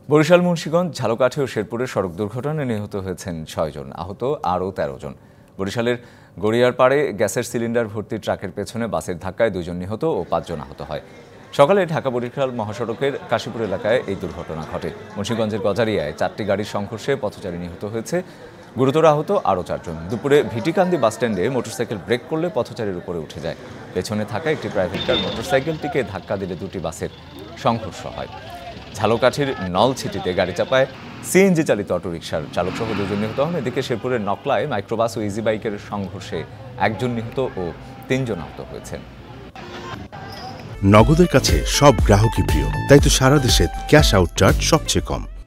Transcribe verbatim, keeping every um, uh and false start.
বরিশাল মুন্সিগঞ্জ ঝালকাঠি ও শেরপুরে সড়ক দুর্ঘটনায় নিহত হয়েছেন ছয় জন, আহত আরও তেরো জন। বরিশালের গড়িয়ারপাড়ে গ্যাসের সিলিন্ডার ভর্তি ট্রাকের পেছনে বাসের ধাক্কায় দুজন নিহত ও পাঁচজন আহত হয়। সকালে ঢাকা বরিশাল মহাসড়কের কাশীপুর এলাকায় এই দুর্ঘটনা ঘটে। মুন্সিগঞ্জের গজারিয়ায় চারটি গাড়ির সংঘর্ষে পথচারী নিহত হয়েছে, গুরুতর আহত আরও চারজন। দুপুরে ভিটিকান্দি বাসস্ট্যান্ডে মোটরসাইকেল ব্রেক করলে পথচারীর উপরে উঠে যায়। পেছনে থাকা একটি প্রাইভেট কার মোটরসাইকেলটিকে ধাক্কা দিলে দুটি বাসের সংঘর্ষ হয়। ঝালকাঠির নলছিটিতে গাড়ি চাপায় সিএনজি চালিত অটোরিকশার চালকসহ দুজন নিহত হন। এদিকে শেরপুরের নকলায় মাইক্রোবাস ও ইজি বাইকের সংঘর্ষে একজন নিহত ও তিনজন আহত হয়েছেন। নগদের কাছে সব গ্রাহকই প্রিয়, তাই তো সারা দেশে ক্যাশ আউট চার্জ সবচেয়ে কম।